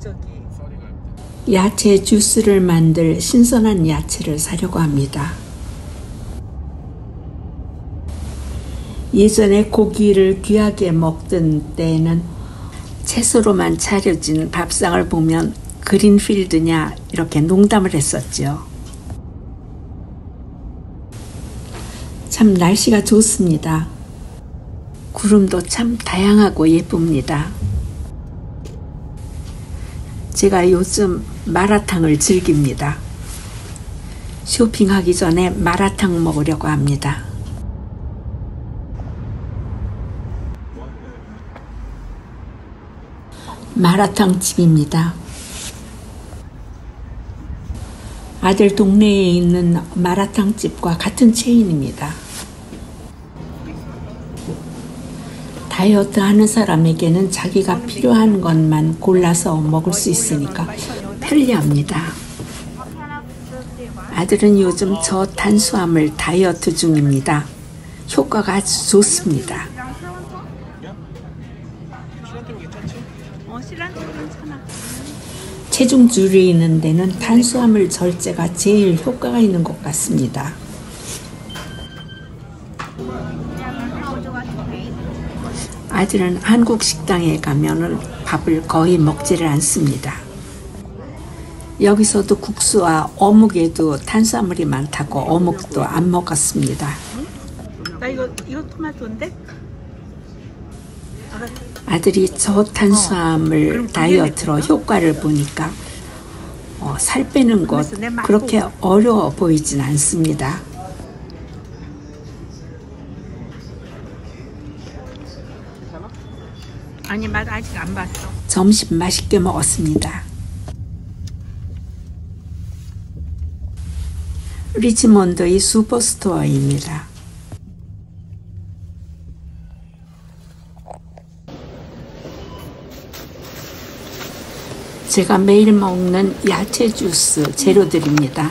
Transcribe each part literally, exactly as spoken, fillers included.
야채 주스를 만들 신선한 야채를 사려고 합니다. 예전에 고기를 귀하게 먹던 때에는 채소로만 차려진 밥상을 보면 그린필드냐 이렇게 농담을 했었죠. 참 날씨가 좋습니다. 구름도 참 다양하고 예쁩니다. 제가 요즘 마라탕을 즐깁니다. 쇼핑하기 전에 마라탕 먹으려고 합니다. 마라탕 집입니다. 아들 동네에 있는 마라탕 집과 같은 체인입니다. 다이어트 하는 사람에게는 자기가 필요한 것만 골라서 먹을 수 있으니까 편리합니다. 아들은 요즘 저탄수화물 다이어트 중입니다. 효과가 아주 좋습니다. 체중 줄이는 데는 탄수화물 절제가 제일 효과가 있는 것 같습니다. 아들은 한국 식당에 가면은 밥을 거의 먹지를 않습니다. 여기서도 국수와 어묵에도 탄수화물이 많다고 어묵도 안 먹었습니다. 나 이거 이거 토마토인데? 아들이 저탄수화물 다이어트로 효과를 보니까 어, 살 빼는 것 그렇게 어려워 보이진 않습니다. 아니 맛 아직 안 봤어. 점심 맛있게 먹었습니다. 리치몬드의 슈퍼스토어입니다. 제가 매일 먹는 야채 주스 재료들입니다.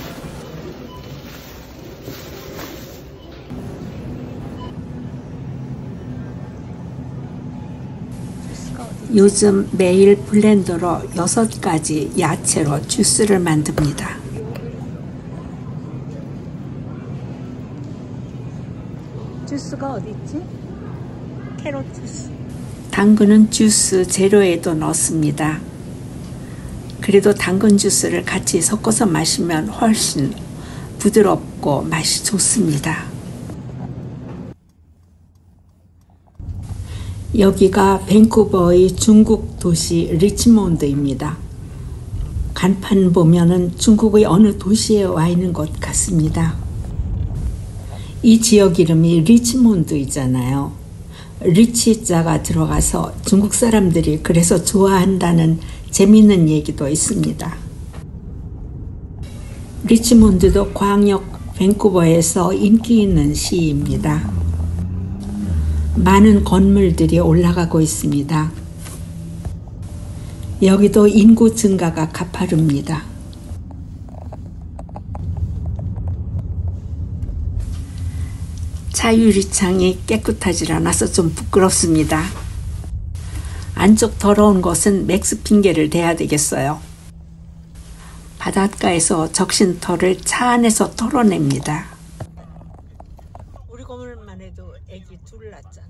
요즘 매일 블렌더로 여섯 가지 야채로 주스를 만듭니다. 주스가 어디 있지? 캐럿 주스. 당근은 주스 재료에도 넣습니다. 그래도 당근 주스를 같이 섞어서 마시면 훨씬 부드럽고 맛이 좋습니다. 여기가 밴쿠버의 중국 도시 리치몬드입니다. 간판 보면은 중국의 어느 도시에 와 있는 것 같습니다. 이 지역 이름이 리치몬드이잖아요. 리치자가 들어가서 중국 사람들이 그래서 좋아한다는 재미있는 얘기도 있습니다. 리치몬드도 광역 밴쿠버에서 인기 있는 시입니다. 많은 건물들이 올라가고 있습니다. 여기도 인구 증가가 가파릅니다. 차 유리창이 깨끗하지 않아서 좀 부끄럽습니다. 안쪽 더러운 것은 맥스 핑계를 대야 되겠어요. 바닷가에서 적신 털을 차 안에서 털어냅니다. 우리 건물만 해도 애기 둘 낳았잖아.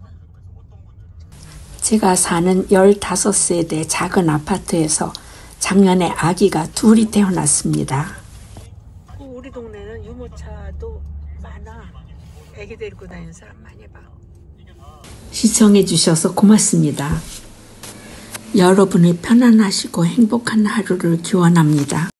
제가 사는 열다섯 세대 작은 아파트에서 작년에 아기가 둘이 태어났습니다. 우리 동네는 유모차도 많아. 애기 데리고 다니는 사람 많이 봐. 시청해 주셔서 고맙습니다. 여러분이 편안하시고 행복한 하루를 기원합니다.